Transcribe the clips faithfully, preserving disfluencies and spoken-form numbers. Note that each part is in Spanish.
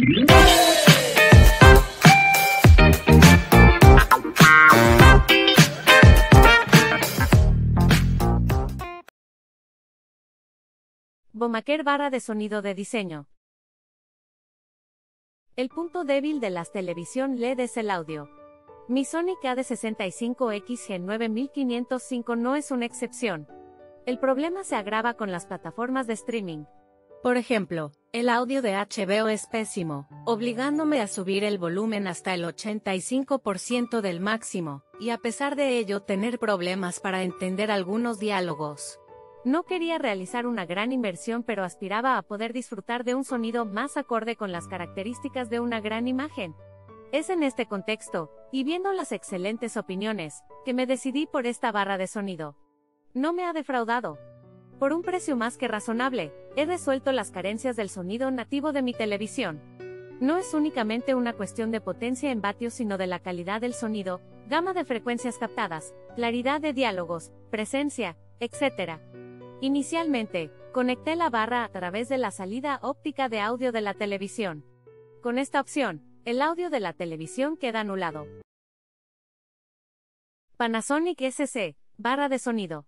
Obamacare barra de sonido de diseño. El punto débil de las televisión L E D es el audio. Mi Sonic A D sesenta y cinco X G nueve mil quinientos cinco no es una excepción. El problema se agrava con las plataformas de streaming. Por ejemplo, el audio de H B O es pésimo, obligándome a subir el volumen hasta el ochenta y cinco por ciento del máximo, y a pesar de ello tener problemas para entender algunos diálogos. No quería realizar una gran inversión, pero aspiraba a poder disfrutar de un sonido más acorde con las características de una gran imagen. Es en este contexto, y viendo las excelentes opiniones, que me decidí por esta barra de sonido. No me ha defraudado. Por un precio más que razonable, he resuelto las carencias del sonido nativo de mi televisión. No es únicamente una cuestión de potencia en vatios, sino de la calidad del sonido, gama de frecuencias captadas, claridad de diálogos, presencia, etcétera. Inicialmente, conecté la barra a través de la salida óptica de audio de la televisión. Con esta opción, el audio de la televisión queda anulado. Panasonic S C, barra de sonido.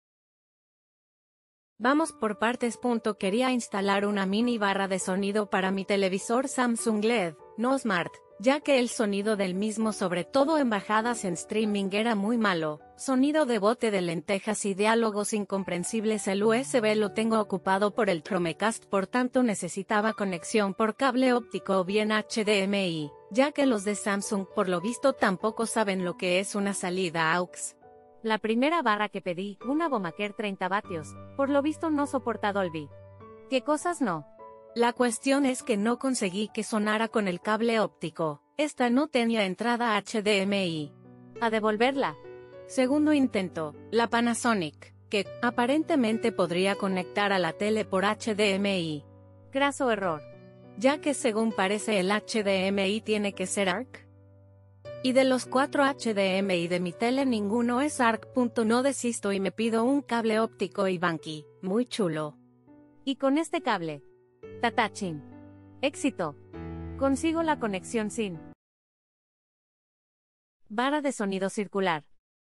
Vamos por partes. Quería instalar una mini barra de sonido para mi televisor Samsung L E D, no Smart, ya que el sonido del mismo, sobre todo en bajadas en streaming, era muy malo. Sonido de bote de lentejas y diálogos incomprensibles. El U S B lo tengo ocupado por el Chromecast, por tanto necesitaba conexión por cable óptico o bien H D M I, ya que los de Samsung por lo visto tampoco saben lo que es una salida A U X. La primera barra que pedí, una Obamacare treinta vatios, por lo visto no soporta Dolby. ¿Qué cosas no? La cuestión es que no conseguí que sonara con el cable óptico. Esta no tenía entrada H D M I. A devolverla. Segundo intento, la Panasonic, que aparentemente podría conectar a la tele por H D M I. Graso error. Ya que según parece el H D M I tiene que ser A R C. Y de los cuatro H D M I de mi tele ninguno es A R C. No desisto y me pido un cable óptico Ivanki, muy chulo. Y con este cable. Tatachin. Éxito. Consigo la conexión sin. Barra de sonido circular.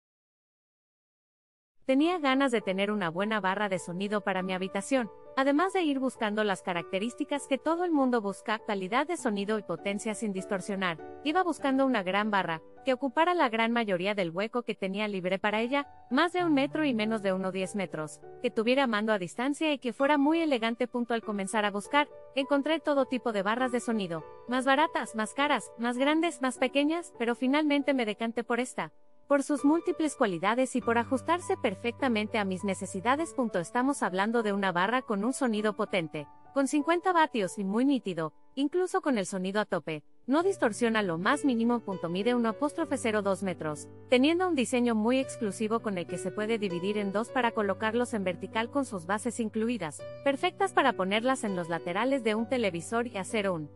Tenía ganas de tener una buena barra de sonido para mi habitación, además de ir buscando las características que todo el mundo busca: calidad de sonido y potencia sin distorsionar. Iba buscando una gran barra, que ocupara la gran mayoría del hueco que tenía libre para ella, más de un metro y menos de uno diez metros, que tuviera mando a distancia y que fuera muy elegante. Al comenzar a buscar, encontré todo tipo de barras de sonido, más baratas, más caras, más grandes, más pequeñas, pero finalmente me decanté por esta. Por sus múltiples cualidades y por ajustarse perfectamente a mis necesidades. Estamos hablando de una barra con un sonido potente, con cincuenta vatios y muy nítido, incluso con el sonido a tope. No distorsiona lo más mínimo. Mide uno coma cero dos metros, teniendo un diseño muy exclusivo con el que se puede dividir en dos para colocarlos en vertical con sus bases incluidas, perfectas para ponerlas en los laterales de un televisor y hacer un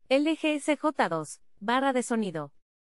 L G S J dos, barra de sonido.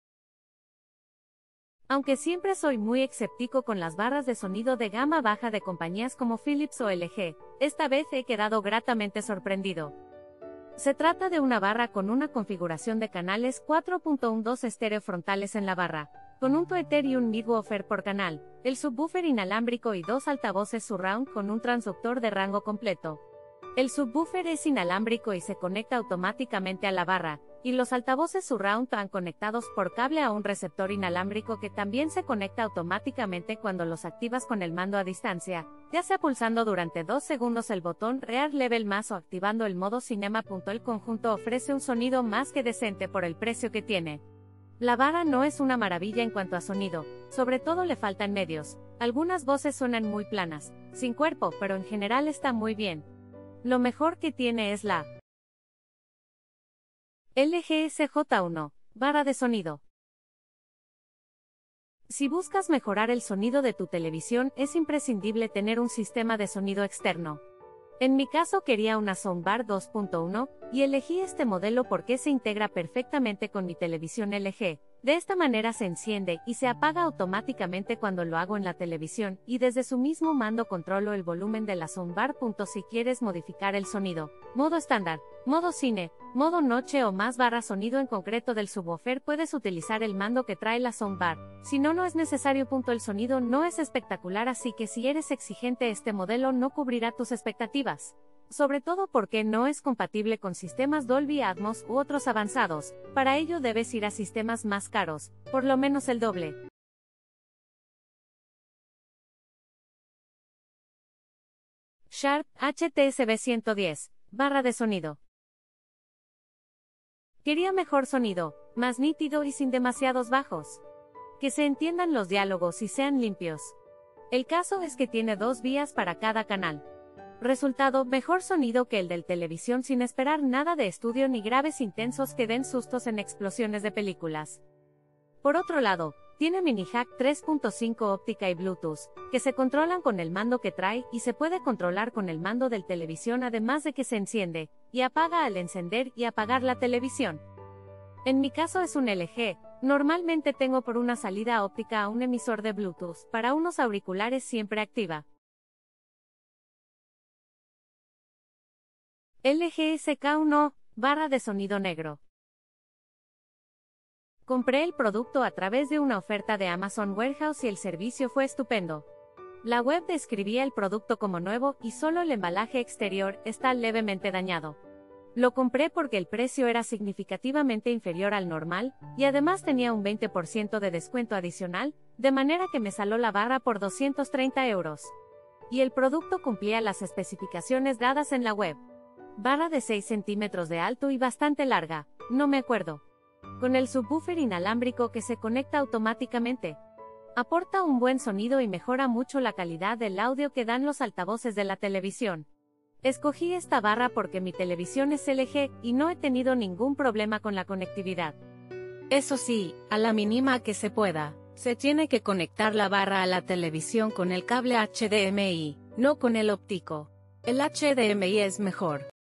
Aunque siempre soy muy escéptico con las barras de sonido de gama baja de compañías como Philips o L G, esta vez he quedado gratamente sorprendido. Se trata de una barra con una configuración de canales cuatro punto doce estéreo frontales en la barra, con un tweeter y un midwoofer por canal, el subwoofer inalámbrico y dos altavoces surround con un transductor de rango completo. El subwoofer es inalámbrico y se conecta automáticamente a la barra, y los altavoces surround van conectados por cable a un receptor inalámbrico que también se conecta automáticamente cuando los activas con el mando a distancia, ya sea pulsando durante dos segundos el botón Rear Level más o activando el modo Cinema. El conjunto ofrece un sonido más que decente por el precio que tiene. La barra no es una maravilla en cuanto a sonido, sobre todo le faltan medios, algunas voces suenan muy planas, sin cuerpo, pero en general está muy bien. Lo mejor que tiene es la L G S J uno, barra de sonido. Si buscas mejorar el sonido de tu televisión, es imprescindible tener un sistema de sonido externo. En mi caso quería una Soundbar dos punto uno, y elegí este modelo porque se integra perfectamente con mi televisión L G. De esta manera se enciende y se apaga automáticamente cuando lo hago en la televisión, y desde su mismo mando controlo el volumen de la Soundbar. Si quieres modificar el sonido, modo estándar, modo cine, modo noche o más barra sonido en concreto del subwoofer, puedes utilizar el mando que trae la Soundbar. Si no, no es necesario. El sonido no es espectacular, así que si eres exigente este modelo no cubrirá tus expectativas. Sobre todo porque no es compatible con sistemas Dolby Atmos u otros avanzados, para ello debes ir a sistemas más caros, por lo menos el doble. Sharp H T S B ciento diez, barra de sonido. Quería mejor sonido, más nítido y sin demasiados bajos. Que se entiendan los diálogos y sean limpios. El caso es que tiene dos vías para cada canal. Resultado, mejor sonido que el del televisión sin esperar nada de estudio ni graves intensos que den sustos en explosiones de películas. Por otro lado, tiene mini jack tres punto cinco óptica y Bluetooth, que se controlan con el mando que trae y se puede controlar con el mando del televisión, además de que se enciende y apaga al encender y apagar la televisión. En mi caso es un L G, normalmente tengo por una salida óptica a un emisor de Bluetooth, para unos auriculares siempre activa. L G S K uno, barra de sonido negro. Compré el producto a través de una oferta de Amazon Warehouse y el servicio fue estupendo. La web describía el producto como nuevo y solo el embalaje exterior está levemente dañado. Lo compré porque el precio era significativamente inferior al normal, y además tenía un veinte por ciento de descuento adicional, de manera que me salió la barra por doscientos treinta euros. Y el producto cumplía las especificaciones dadas en la web. Barra de seis centímetros de alto y bastante larga, no me acuerdo. Con el subwoofer inalámbrico que se conecta automáticamente. Aporta un buen sonido y mejora mucho la calidad del audio que dan los altavoces de la televisión. Escogí esta barra porque mi televisión es L G y no he tenido ningún problema con la conectividad. Eso sí, a la mínima que se pueda, se tiene que conectar la barra a la televisión con el cable H D M I, no con el óptico. El H D M I es mejor.